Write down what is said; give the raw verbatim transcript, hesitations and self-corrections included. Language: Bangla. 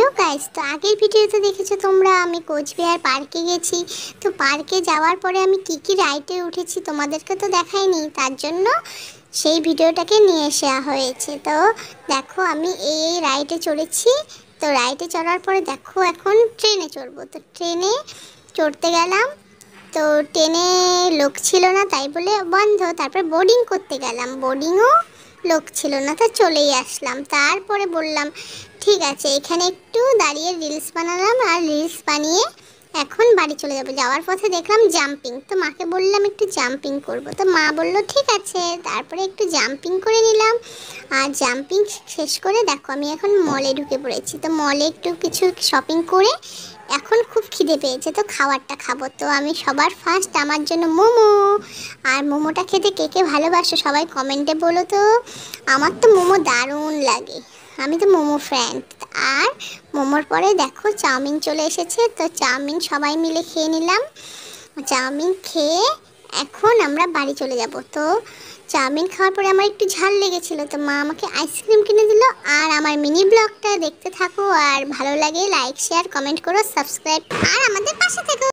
হ্যালো গাইস, তো আগের ভিডিওতে দেখেছো তোমরা আমি কোচবিহার পার্কে গেছি। তো পার্কে যাওয়ার পরে আমি কি কি রাইডে উঠেছি তোমাদেরকে তো দেখাইনি, তার জন্য সেই ভিডিওটাকে নিয়ে আসা হয়েছে। তো দেখো আমি এই এই রাইডে চড়েছি। তো রাইডে চড়ার পরে দেখো এখন ট্রেনে চড়বো। তো ট্রেনে চড়তে গেলাম, তো ট্রেনে লোক ছিল না তাই বলে বন্ধ। তারপর বোর্ডিং করতে গেলাম, বোর্ডিংও লোক ছিল না, তো চলেই আসলাম। তারপরে বললাম ঠিক আছে, এখানে একটু দাঁড়িয়ে রিলস বানালাম, আর রিলস বানিয়ে এখন বাড়ি চলে যাবো। যাওয়ার পথে দেখলাম জাম্পিং, তো মাকে বললাম একটু জাম্পিং করব, তো মা বললো ঠিক আছে। তারপরে একটু জাম্পিং করে নিলাম, আর জাম্পিং শেষ করে দেখো আমি এখন মলে ঢুকে পড়েছি। তো মলে একটু কিছু শপিং করে এখন খুব খিদে পেয়েছে, তো খাবারটা খাবো। তো আমি সবার ফার্স্ট আমার জন্য মোমো, আর মোমোটা খেতে কে কে ভালোবাসো সবাই কমেন্টে বলো তো। আমার তো মোমো দারুণ লাগে, আমি তো মোমো ফ্রেন্ড। আর মোমোর পরে দেখো চাউমিন চলে এসেছে, তো চাউমিন সবাই মিলে খেয়ে নিলাম। চাউমিন খেয়ে এখন আমরা বাড়ি চলে যাব। তো চাউমিন খাওয়ার পরে আমার একটু ঝাল লেগেছিলো, তো মা আমাকে আইসক্রিম কিনে দিল। আর আমার মিনি ব্লগটা দেখতে থাকো, আর ভালো লাগে লাইক শেয়ার কমেন্ট করো, সাবস্ক্রাইব আর আমাদের পাশে থেকো।